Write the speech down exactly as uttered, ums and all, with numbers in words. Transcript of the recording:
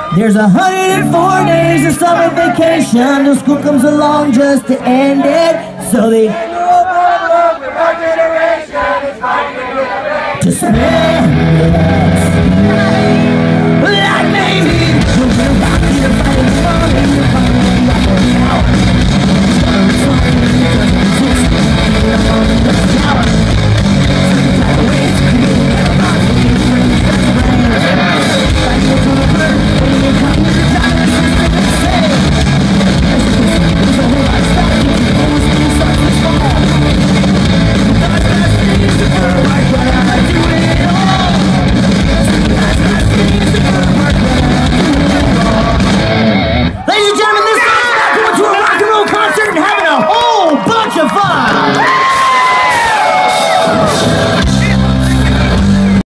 There's a hundred and four days of summer vacation till school comes along just to end it. So they to spend